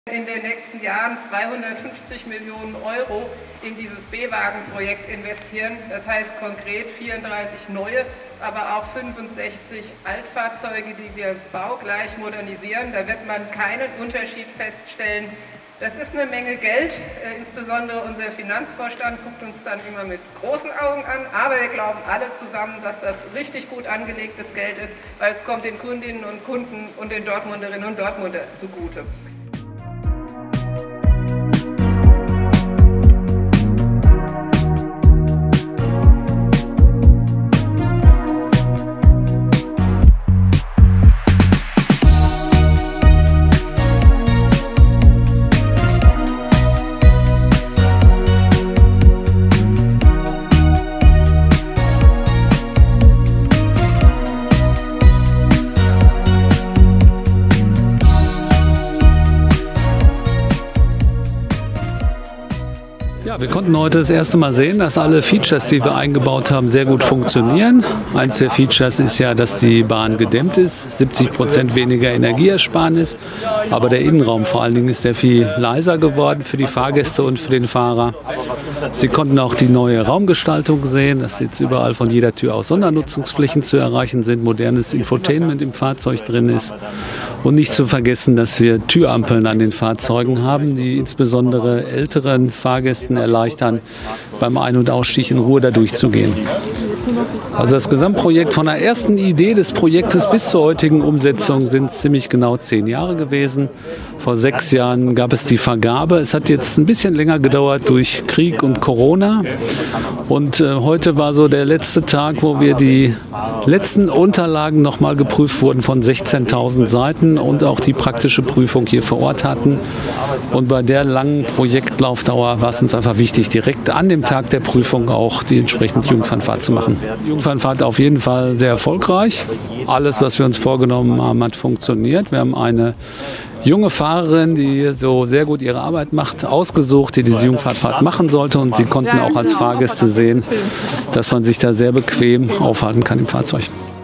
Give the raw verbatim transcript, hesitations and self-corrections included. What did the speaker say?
in den nächsten Jahren zweihundertfünfzig Millionen Euro in dieses B-Wagen-Projekt investieren. Das heißt konkret vierunddreißig neue, aber auch fünfundsechzig Altfahrzeuge, die wir baugleich modernisieren. Da wird man keinen Unterschied feststellen. Das ist eine Menge Geld, äh, insbesondere unser Finanzvorstand guckt uns dann immer mit großen Augen an, aber wir glauben alle zusammen, dass das richtig gut angelegtes Geld ist, weil es kommt den Kundinnen und Kunden und den Dortmunderinnen und Dortmunder zugute. Ja, wir konnten heute das erste Mal sehen, dass alle Features, die wir eingebaut haben, sehr gut funktionieren. Eins der Features ist ja, dass die Bahn gedämmt ist, siebzig Prozent weniger Energieersparnis, aber der Innenraum vor allen Dingen ist sehr viel leiser geworden für die Fahrgäste und für den Fahrer. Sie konnten auch die neue Raumgestaltung sehen, dass jetzt überall von jeder Tür aus Sondernutzungsflächen zu erreichen sind, modernes Infotainment im Fahrzeug drin ist und nicht zu vergessen, dass wir Türampeln an den Fahrzeugen haben, die insbesondere älteren Fahrgästen erleichtern, beim Ein- und Ausstieg in Ruhe da durchzugehen. Also das Gesamtprojekt von der ersten Idee des Projektes bis zur heutigen Umsetzung sind ziemlich genau zehn Jahre gewesen. Vor sechs Jahren gab es die Vergabe. Es hat jetzt ein bisschen länger gedauert durch Krieg und Corona. Und äh, heute war so der letzte Tag, wo wir die letzten Unterlagen nochmal geprüft wurden von sechzehntausend Seiten und auch die praktische Prüfung hier vor Ort hatten. Und bei der langen Projektlaufdauer war es uns einfach wichtig, direkt an dem Tag der Prüfung auch die entsprechende Jugendfernfahrt zu machen. Die Jugendfernfahrt auf jeden Fall sehr erfolgreich. Alles, was wir uns vorgenommen haben, hat funktioniert. Wir haben eine junge Fahrerin, die so sehr gut ihre Arbeit macht, ausgesucht, die diese Jugendfernfahrt machen sollte. Und sie konnten auch als Fahrgäste sehen, dass man sich da sehr bequem aufhalten kann im Fahrzeug.